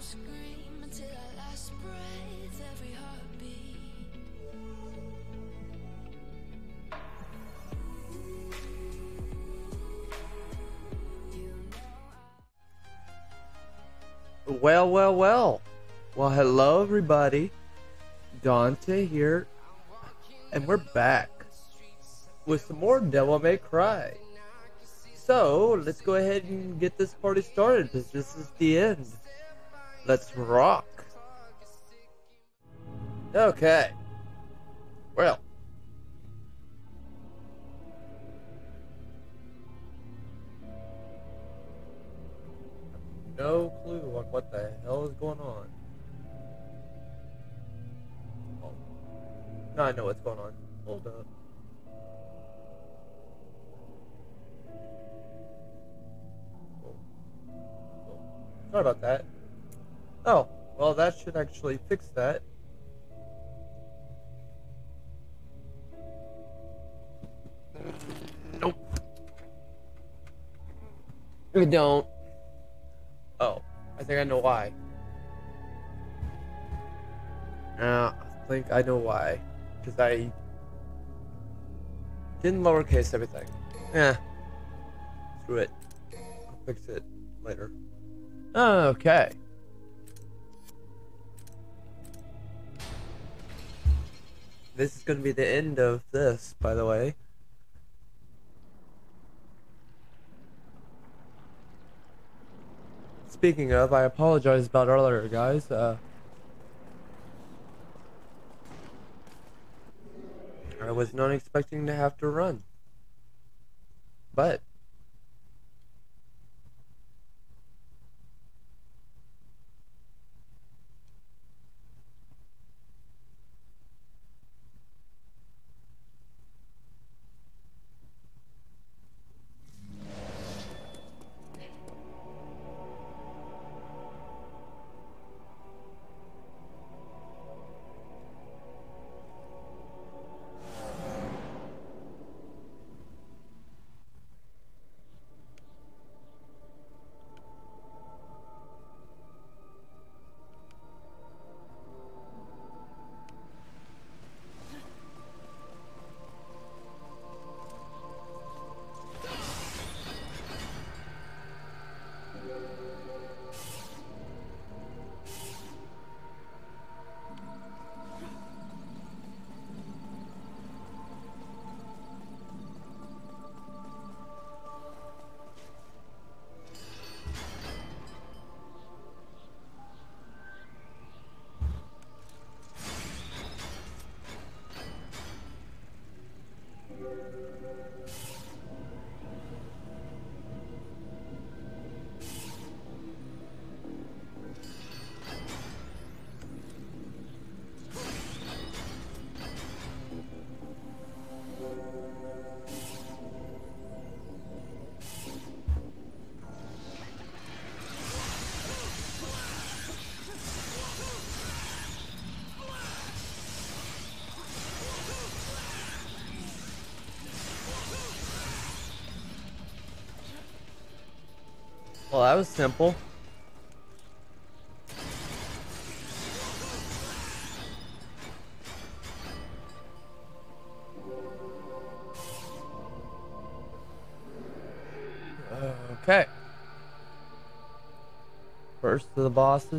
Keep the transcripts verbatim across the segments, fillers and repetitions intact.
scream until our last breath, every heartbeat. Well, well, well. Well, hello everybody. Dante here, and we're back with some more Devil May Cry. So, let's go ahead and get this party started, because this is the end. Let's rock. Okay. Well. No clue on what the hell is going on. Oh. Now I know what's going on. Hold up. Sorry about that. Oh, well, that should actually fix that. Nope. We don't. Oh, I think I know why. Uh, I think I know why. Because I didn't lowercase everything. Yeah. Screw it. I'll fix it later. Okay. This is going to be the end of this, by the way. Speaking of, I apologize about earlier, guys. Uh, I was not expecting to have to run. But well, that was simple. Okay. First to the bosses.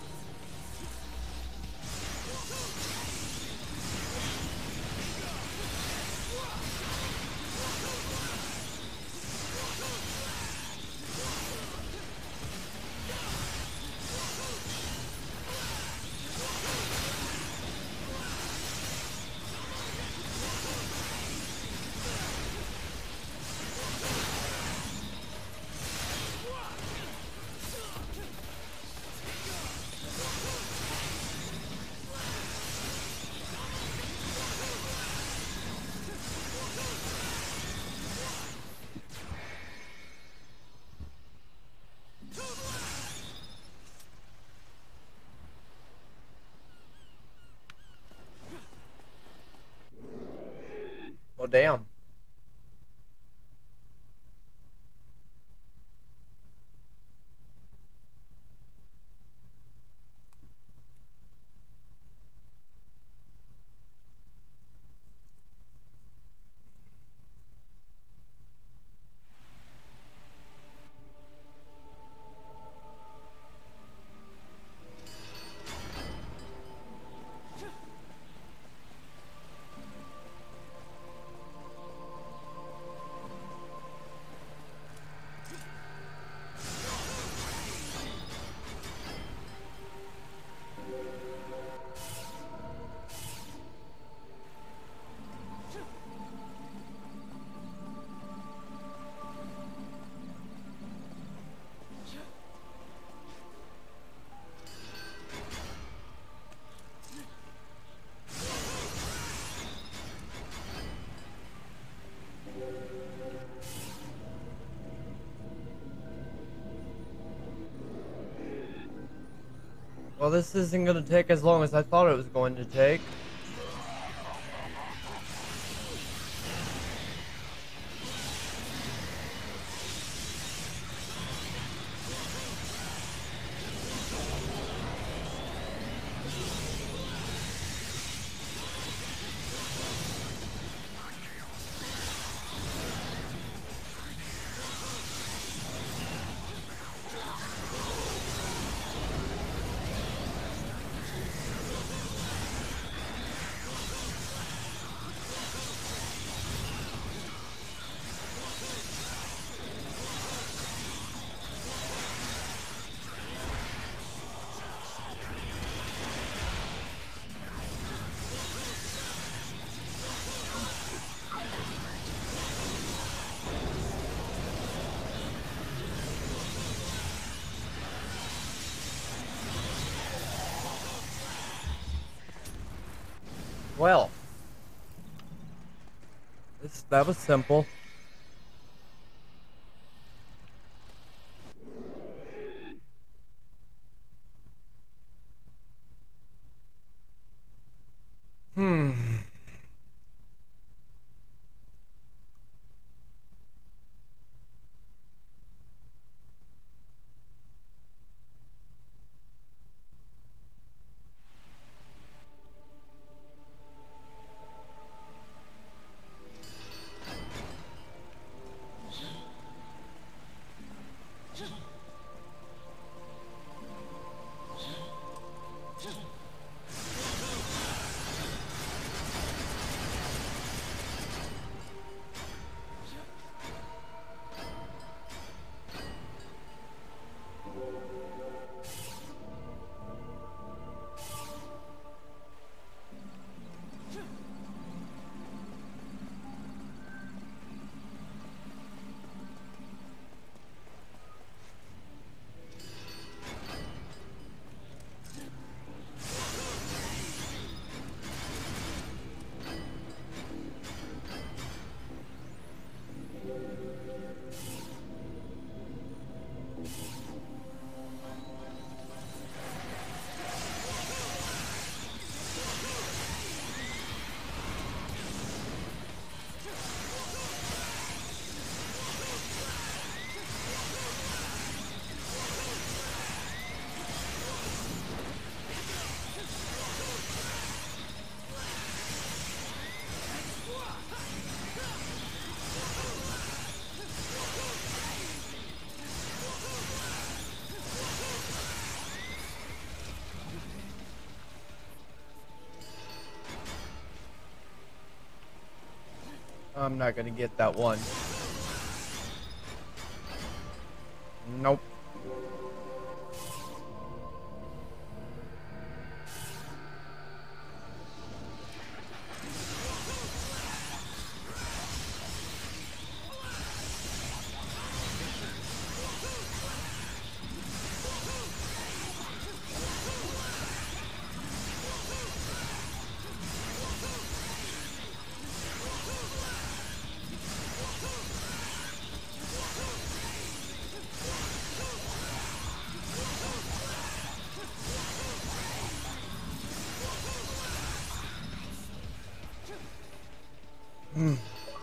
Well, damn. Well, this isn't going to take as long as I thought it was going to take. Well, this, that was simple. Hmm. I'm not gonna get that one. Nope. Hmm.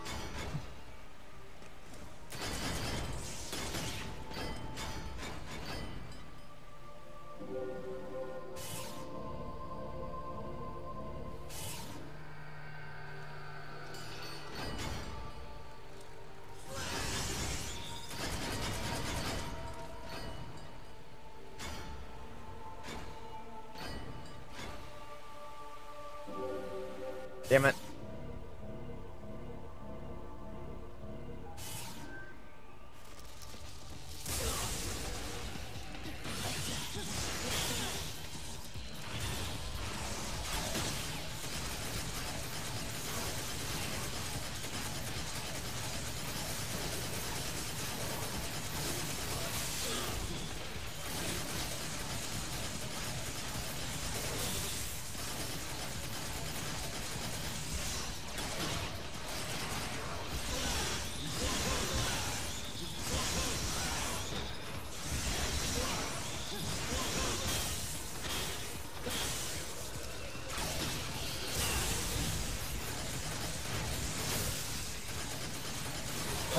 Damn it.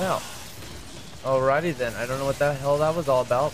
out. Alrighty then. I don't know what the hell that was all about.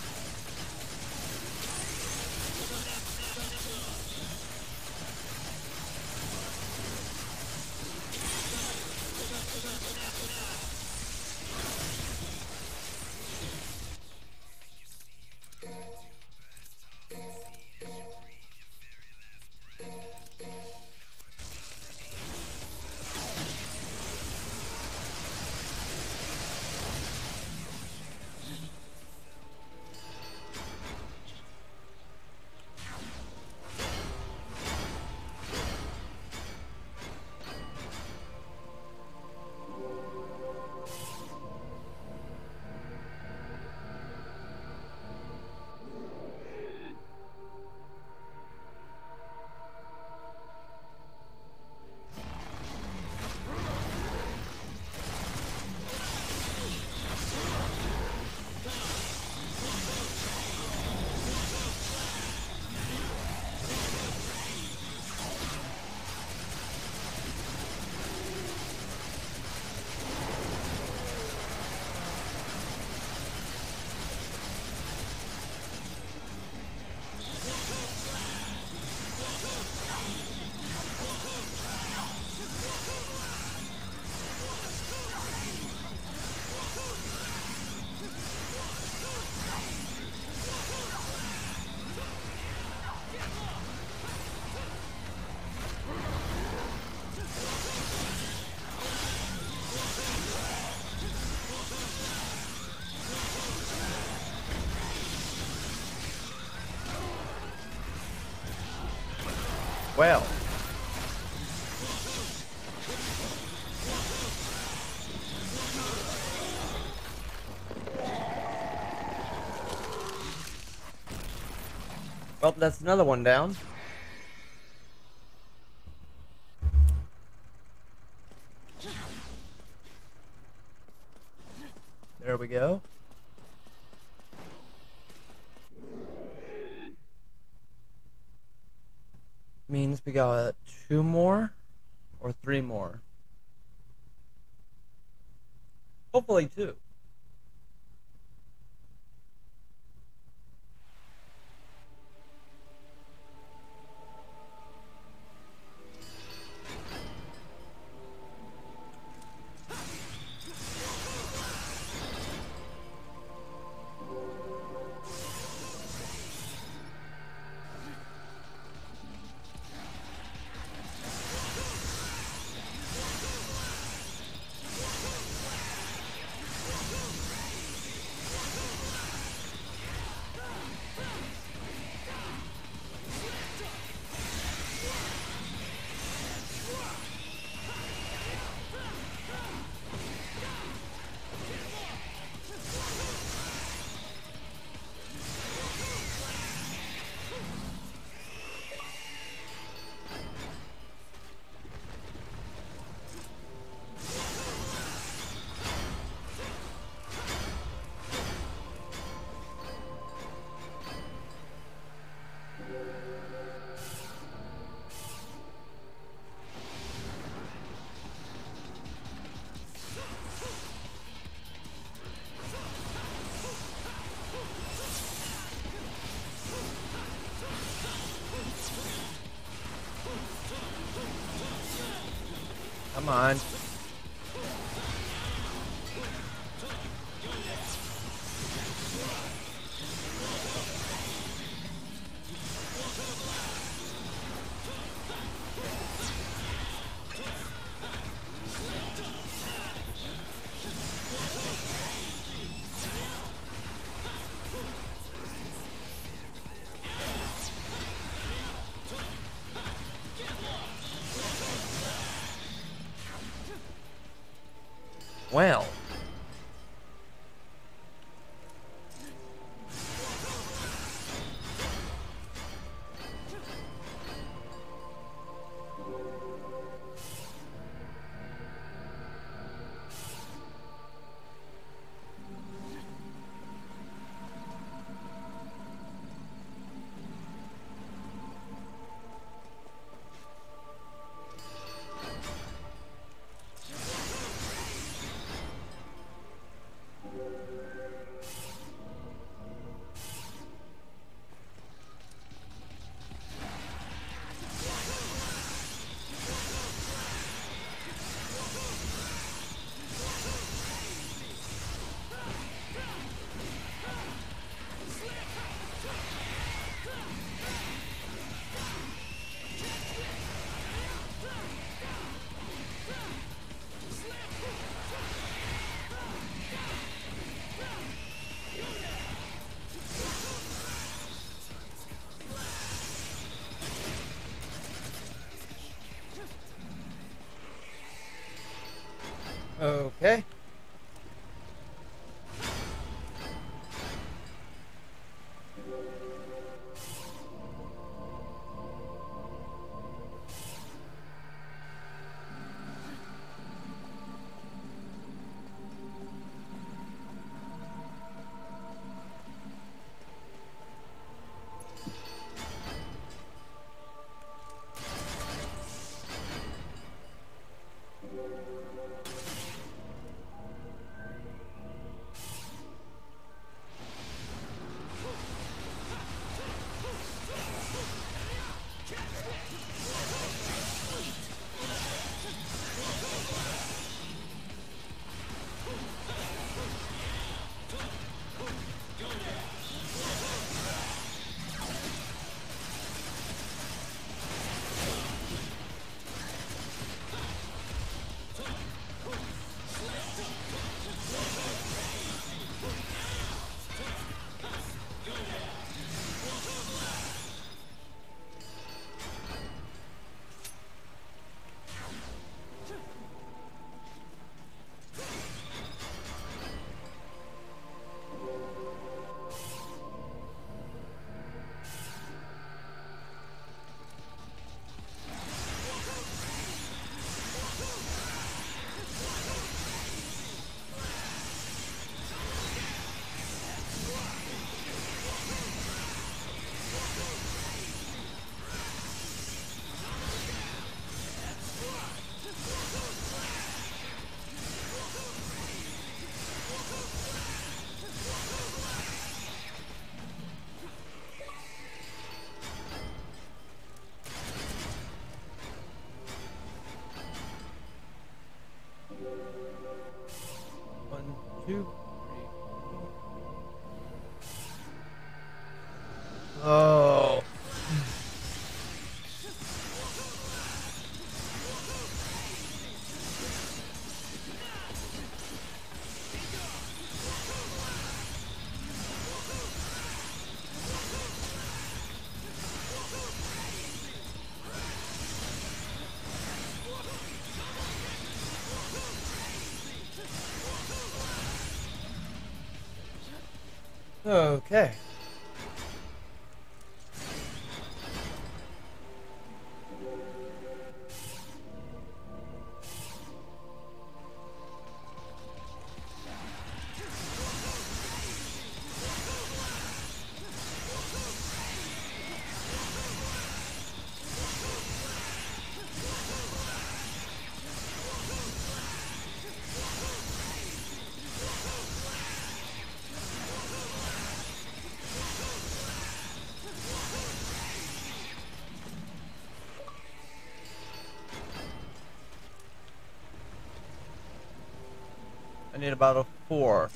Well. Well, that's another one down. There we go. Means we got two more or three more. Hopefully two. Come on. Well. Okay. One, two, three, four. Oh. Okay. I need about a four.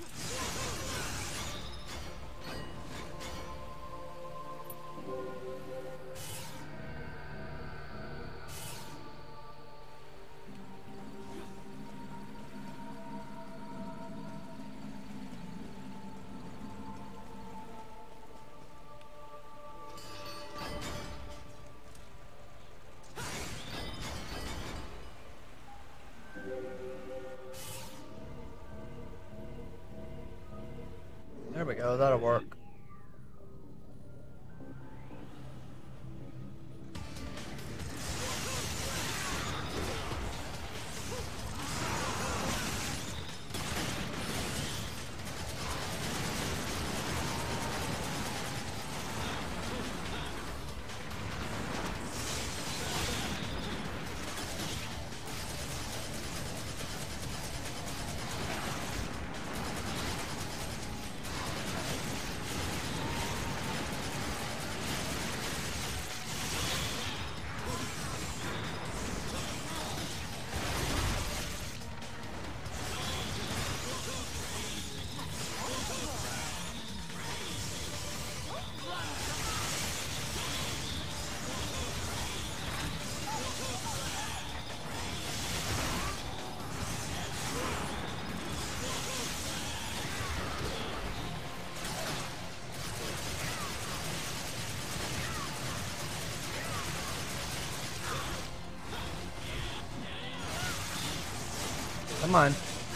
There we go, that'll work. Come on.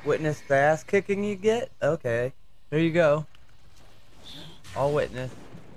Witness the ass kicking you get? Okay. There you go. I'll witness.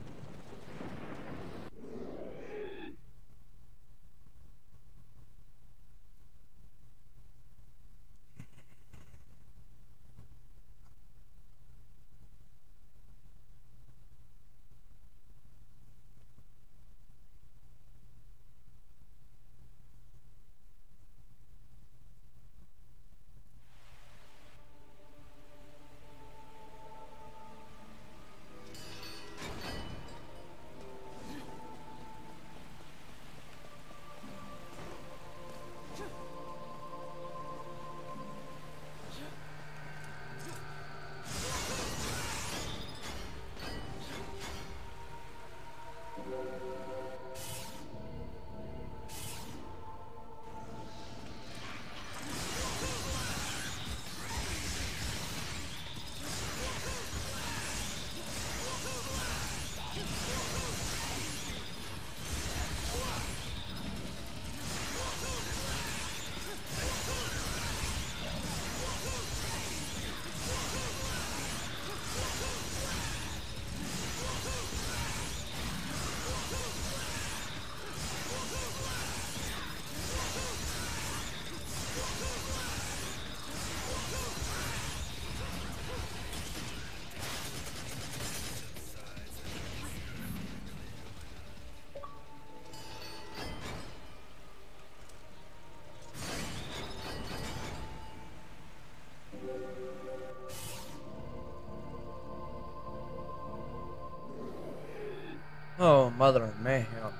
Oh, mother of mayhem.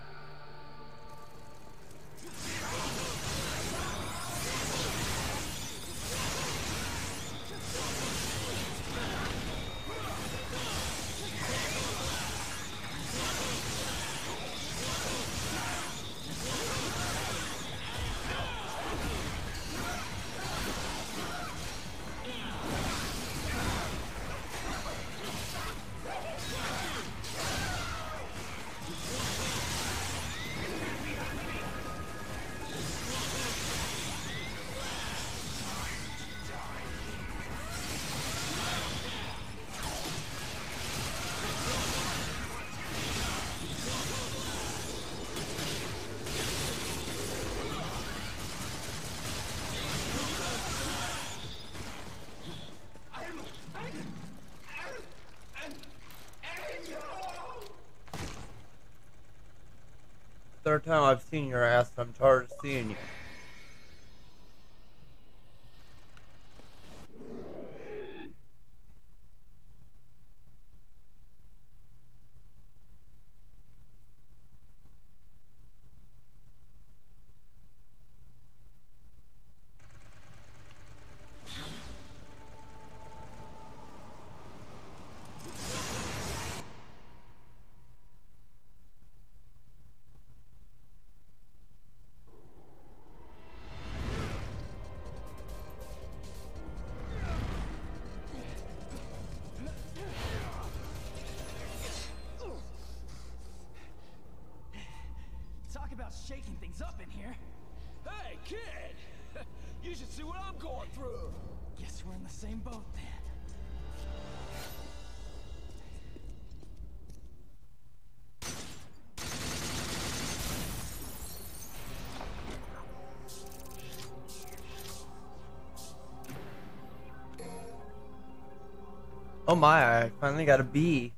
Third time I've seen your ass, I'm tired of seeing you. Talk about shaking things up in here. Hey, kid! You should see what I'm going through! Guess we're in the same boat then. Oh my, I finally got a B.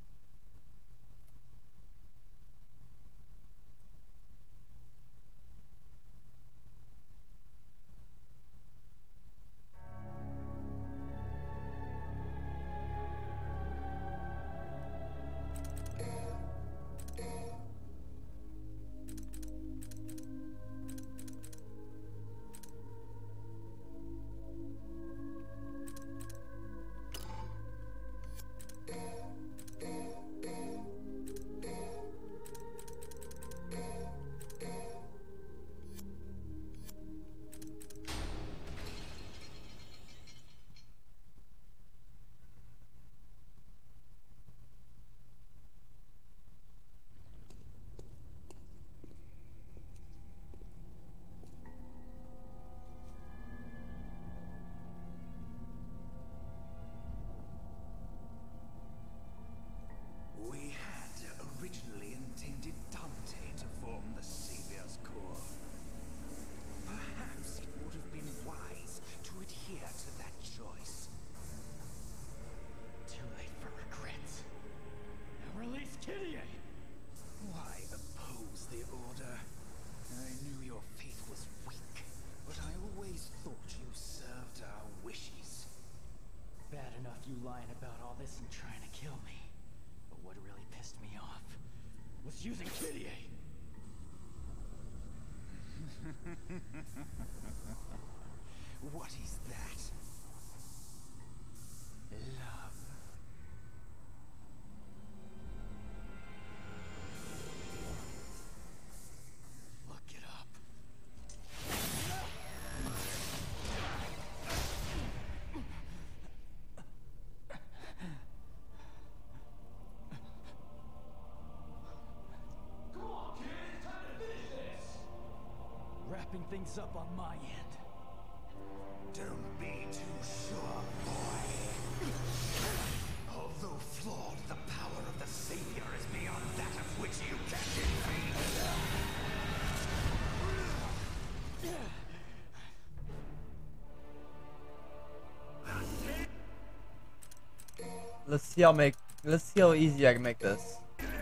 you lying about all this and trying to kill me. But what really pissed me off was using Kyrie. What is that? Love. Look it up. Come on, kid, it's time to finish this. Wrapping things up on my end. Don't be too sure, boy. Although flawed, the power of the Savior is beyond that of which you can defeat. Let's see how make. Let's see how easy I can make this.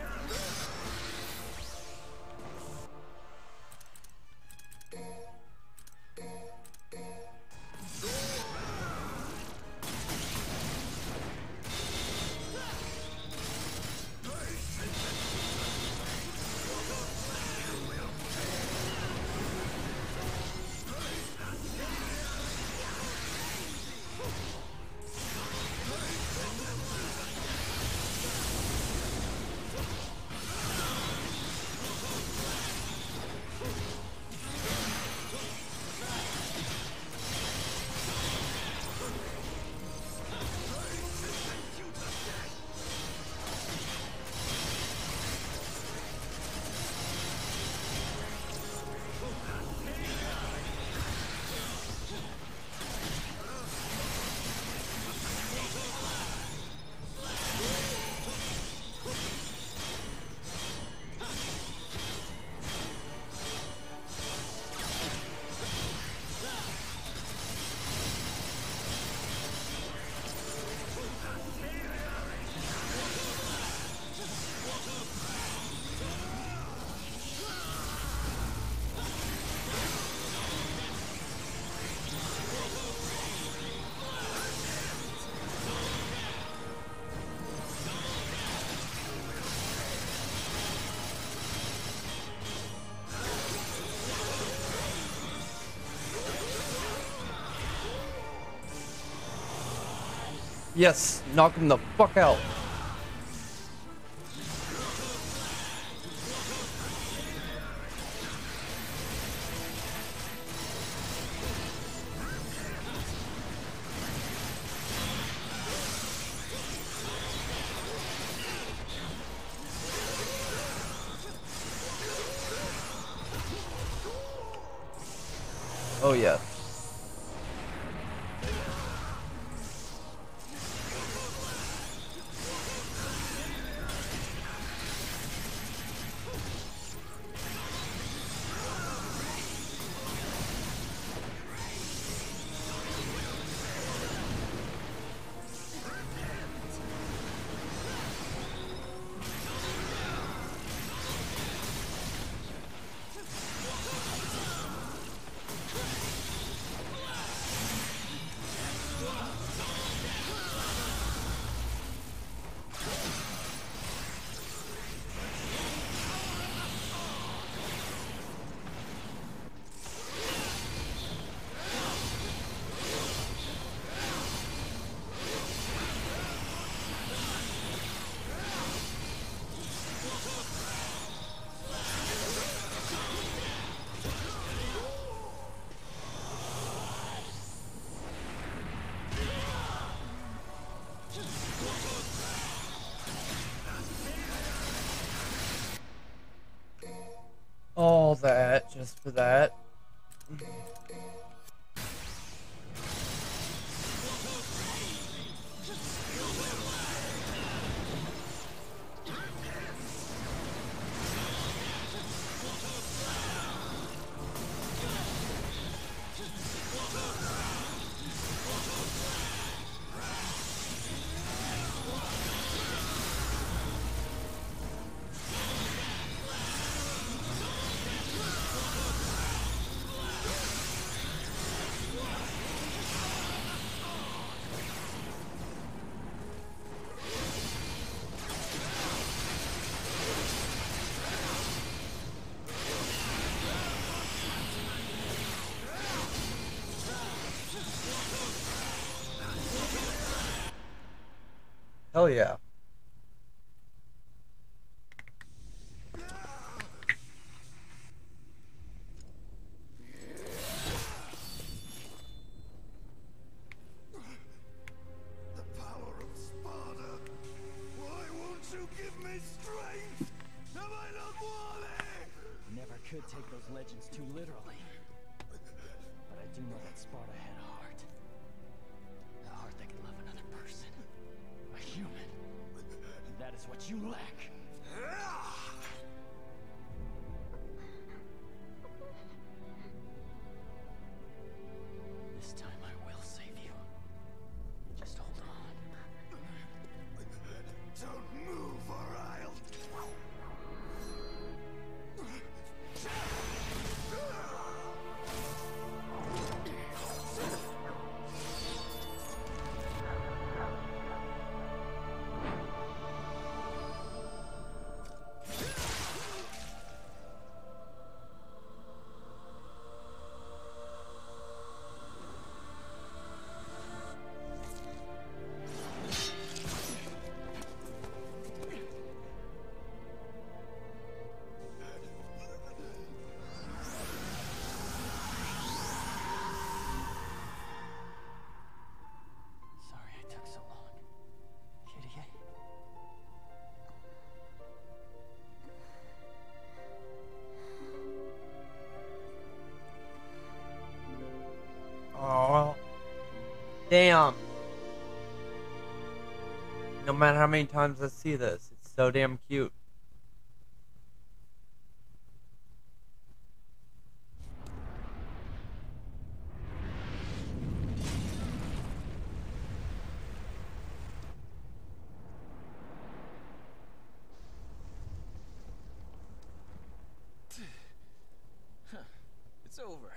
Yes, knock him the fuck out. Oh yeah. All that just for that. Hell yeah. The power of Sparta. Why won't you give me strength? Am I not worthy? Never could take those legends too literally. But I do know that Sparta had a heart. A heart that could love another person. A human. And that is what you lack. This time I will save you. Just hold on. Don't move or I'll... Sorry I took so long. Kitty. Oh, damn. No matter how many times I see this, it's so damn cute. It's over.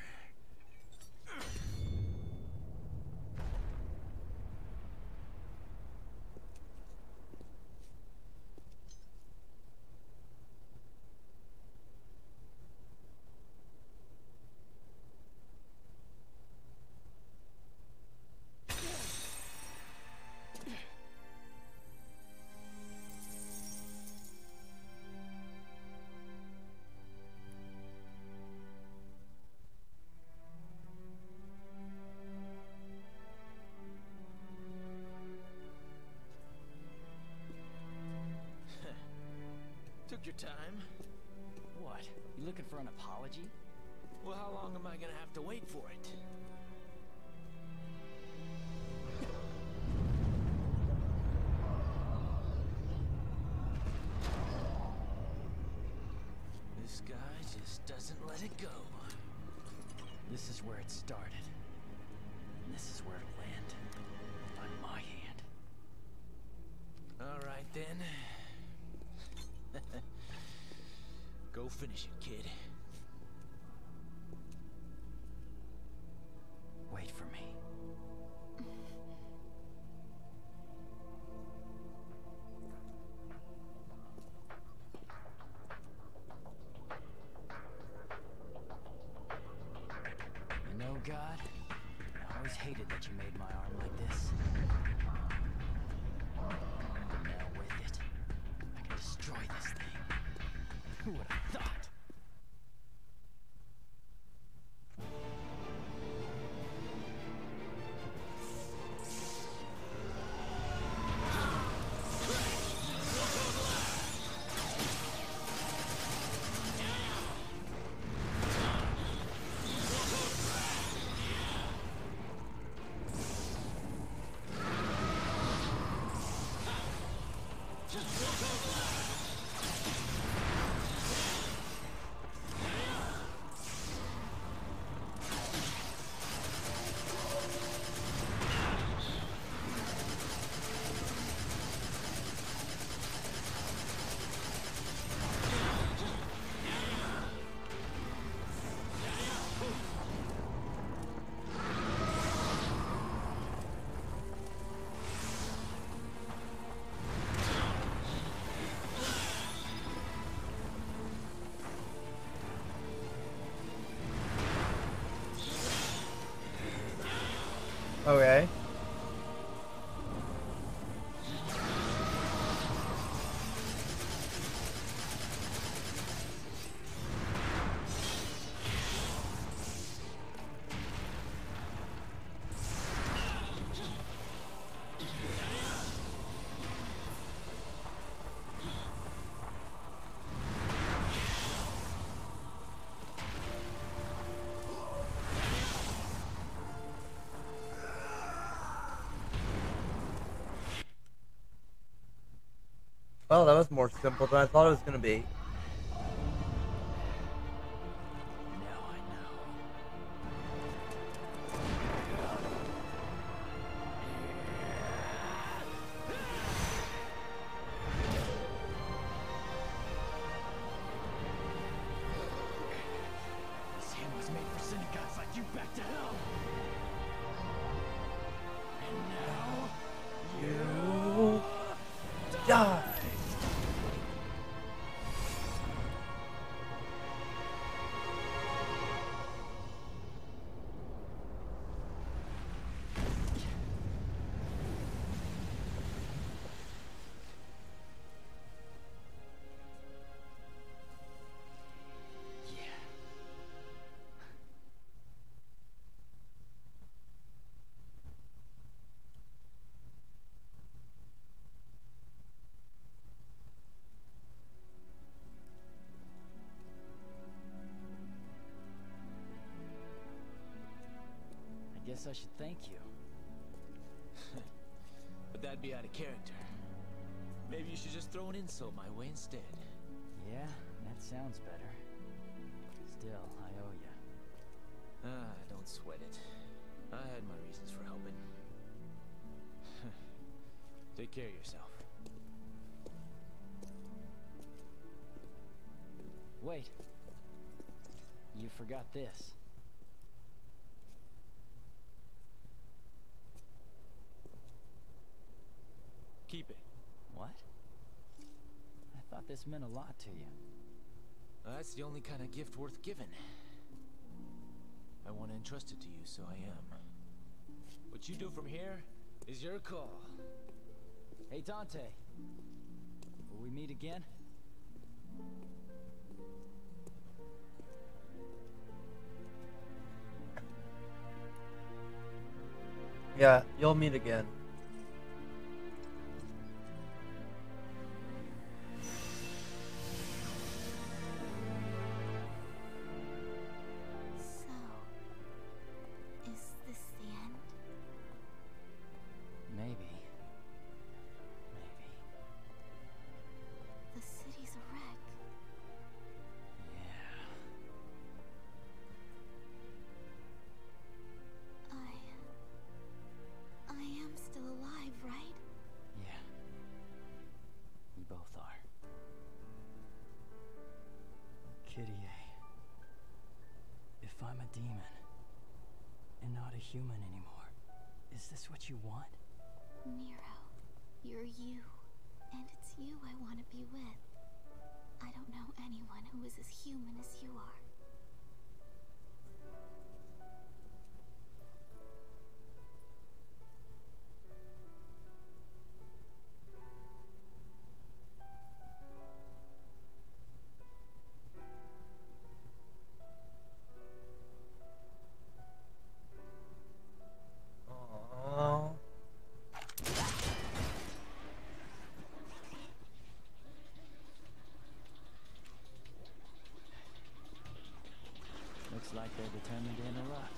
Took your time. What? You looking for an apology? Well, how long am I gonna have to wait for it? This guy just doesn't let it go. This is where it started. And this is where it'll end. On my hand. All right, then. Go finish it, kid. Wait for me. You know, God, I always hated that you made my arm like this. But now with it, I can destroy this thing. Who would have thought? Well, that was more simple than I thought it was gonna be. Now I know. This hand was made for sending guys like you back to hell. And now You die. yeah. I guess I should thank you. But that'd be out of character. Maybe you should just throw an insult my way instead. Yeah, that sounds better. Still, I owe you. Ah, don't sweat it. I had my reasons for helping. Take care of yourself. Wait. You forgot this. Keep it. What? I thought this meant a lot to you. That's the only kind of gift worth giving. I want to entrust it to you, so I am. What you do from here is your call. Hey, Dante. Will we meet again? Yeah, you'll meet again. So, is this the end? Maybe. Maybe. The city's a wreck. Yeah. I... I am still alive, right? Yeah. We both are. Kitty A. If I'm a demon and not a human anymore, is this what you want? Nero, you're you. And it's you I want to be with. I don't know anyone who is as human as you are. Aww. Looks like they're determined to interrupt.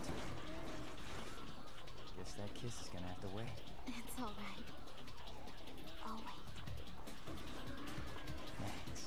Guess that kiss is gonna have to wait. It's all right. I'll wait. Thanks.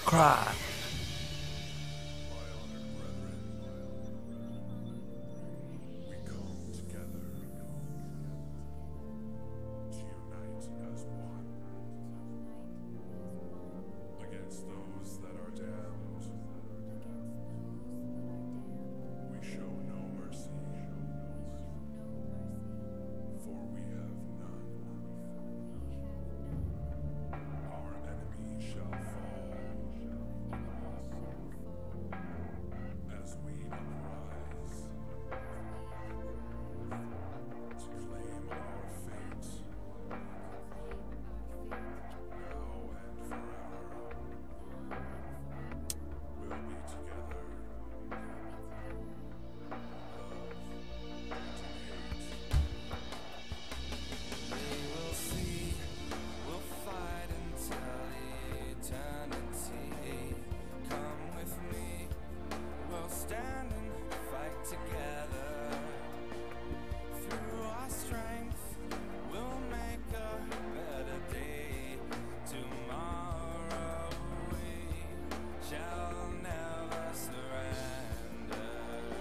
Cry. My honored brethren, we come together to unite as one against those that are damned. We show no mercy, for we have none. Our enemy shall fall as we uprise to claim our fate now and forever. We'll be together. We will see, we'll fight until eternity. Come with me, we'll stand and fight together. Through our strength, we'll make a better day. Tomorrow we shall never surrender.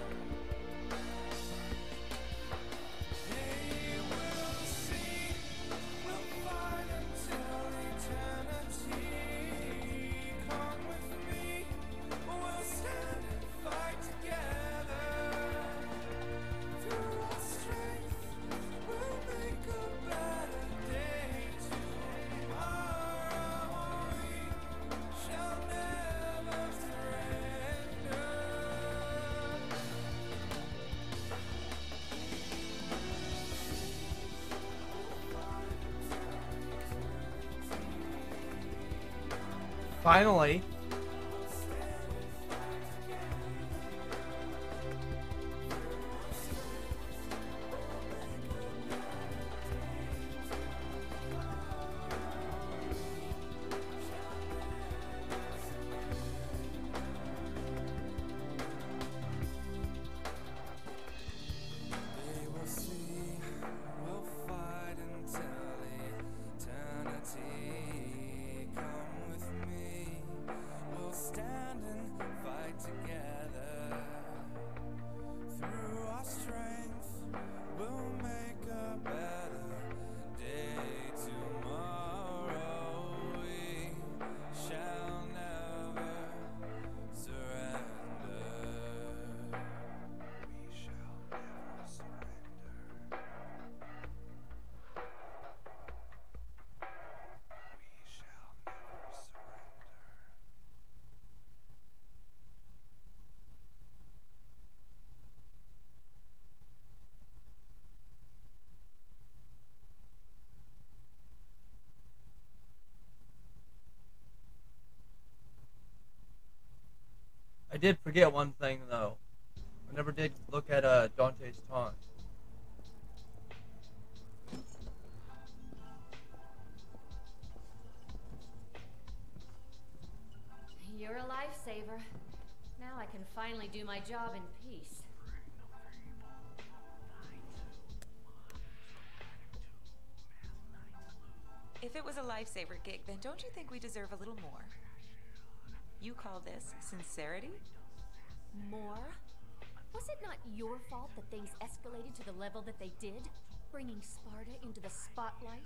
Hey, we'll see, we'll fight until eternity. Come with me, we'll stand and fight together. Through our strength, we'll make a better day. Tomorrow we shall never surrender. Finally. We will see, we'll fight until eternity. Come with me, we'll stand and fight together. Through our strength, we'll make a better day. Tomorrow we shall never surrender. We shall never surrender. We shall never surrender. I did forget one thing though. I never did look at uh, Dante's taunt. You're a lifesaver. Now I can finally do my job in peace. If it was a lifesaver gig, then don't you think we deserve a little more? You call this sincerity? More? Was it not your fault that things escalated to the level that they did? Bringing Sparta into the spotlight?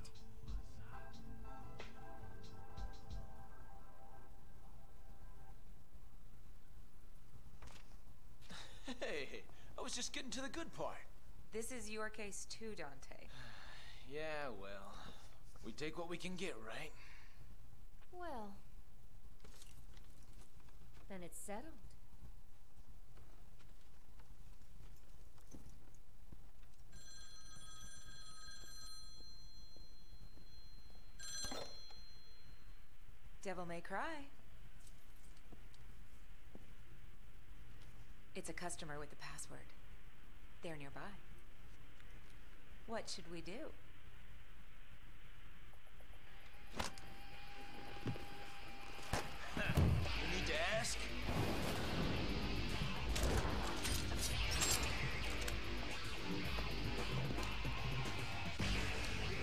Hey, I was just getting to the good part. This is your case too, Dante. Yeah, well, we take what we can get, right? Well, then it's settled. Devil May Cry. It's a customer with the password. They're nearby. What should we do? You need to ask?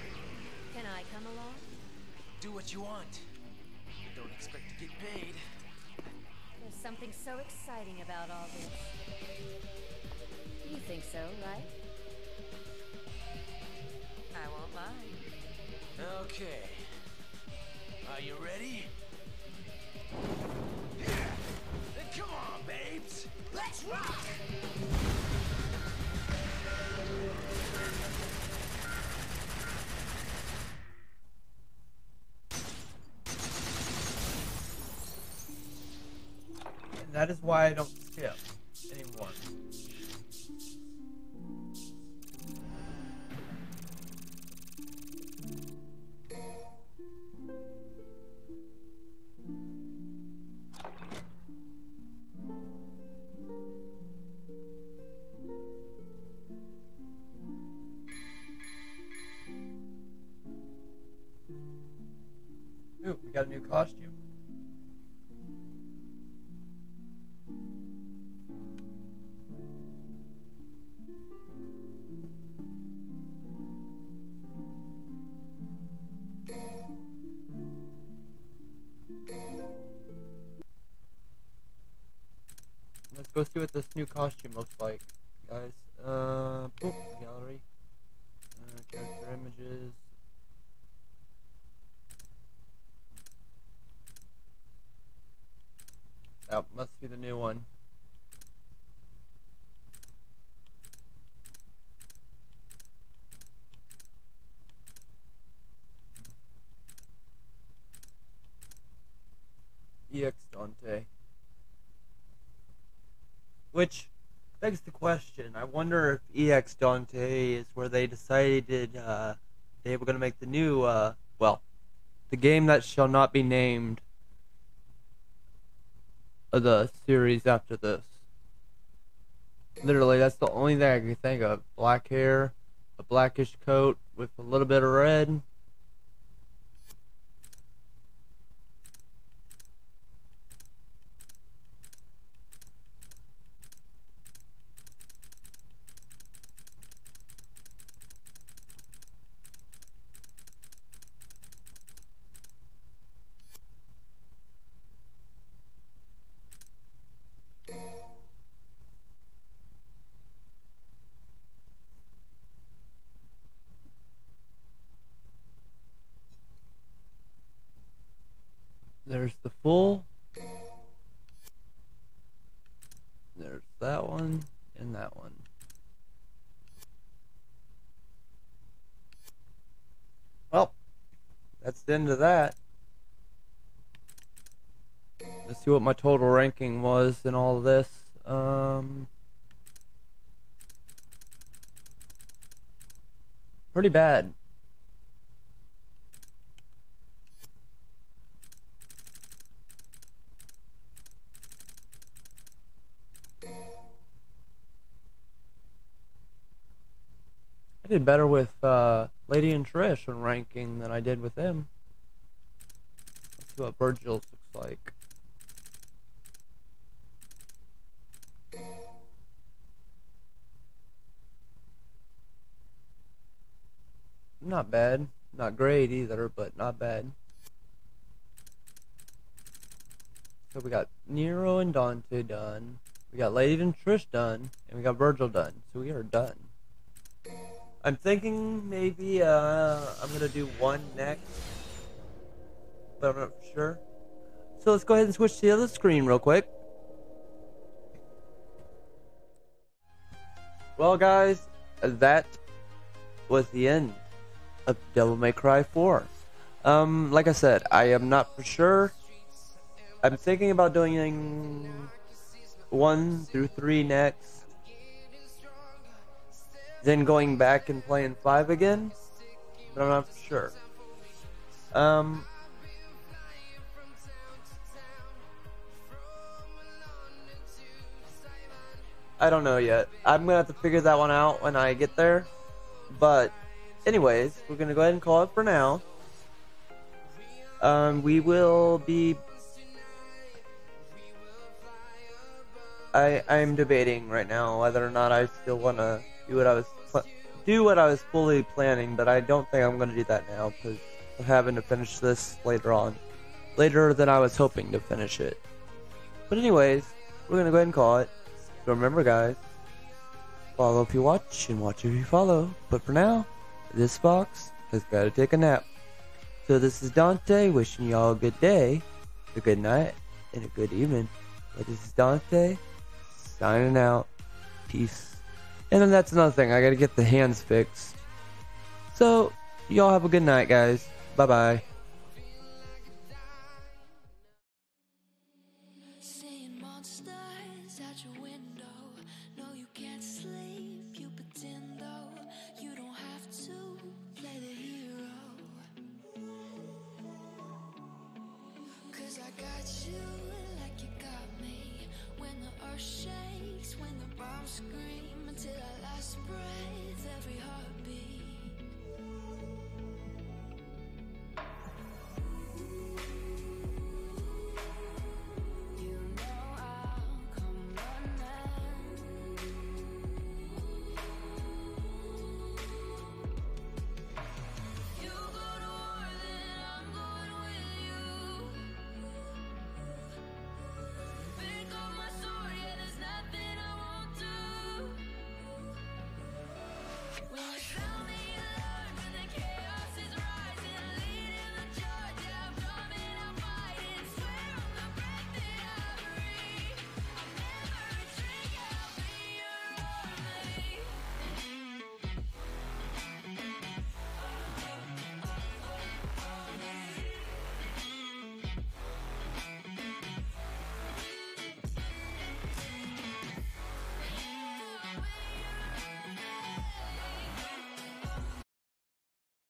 Can I come along? Do what you want. But don't expect to get paid. There's something so exciting about all this. You think so, right? I won't lie. Okay. Are you ready? Then come on, babes. Let's rock! And that is why I don't skip anymore. Ooh, we got a new costume. Let's go see what this new costume looks like, guys. Uh, boop, gallery, uh, character images. That must be the new one. E X Dante. Which begs the question, I wonder if E X Dante is where they decided uh, they were going to make the new, uh, well, the game that shall not be named of the series after this. Literally, that's the only thing I can think of. Black hair, a blackish coat with a little bit of red. There's the full. There's that one and that one. Well, that's the end of that. Let's see what my total ranking was in all of this. Um, pretty bad. I did better with uh, Lady and Trish in ranking than I did with them. Let's see what Virgil's looks like. Not bad. Not great either, but not bad. So we got Nero and Dante done. We got Lady and Trish done. And we got Virgil done. So we are done. I'm thinking maybe uh, I'm going to do one next. But I'm not sure. So let's go ahead and switch to the other screen real quick. Well, guys, that was the end of Devil May Cry four. Um, like I said, I am not for sure. I'm thinking about doing one through three next. Then going back and playing five again. But I'm not for sure. Um... I don't know yet. I'm gonna have to figure that one out when I get there. But, anyways, we're gonna go ahead and call it for now. Um, we will be. I I'm debating right now whether or not I still wanna do what I was do what I was fully planning, but I don't think I'm gonna do that now because I'm having to finish this later on, later than I was hoping to finish it. But anyways, we're gonna go ahead and call it. So remember, guys, follow if you watch and watch if you follow. But for now, this fox has got to take a nap. So this is Dante wishing y'all a good day, a good night, and a good evening. But this is Dante signing out. Peace. And then that's another thing. I gotta get the hands fixed. So, y'all have a good night, guys. Bye-bye. Seeing monsters out your window. No, you can't sleep. You pretend though. You don't have to play the hero. Cause I got you like you got me. When the earth shakes, when the bombs scream, until our last breath, every heart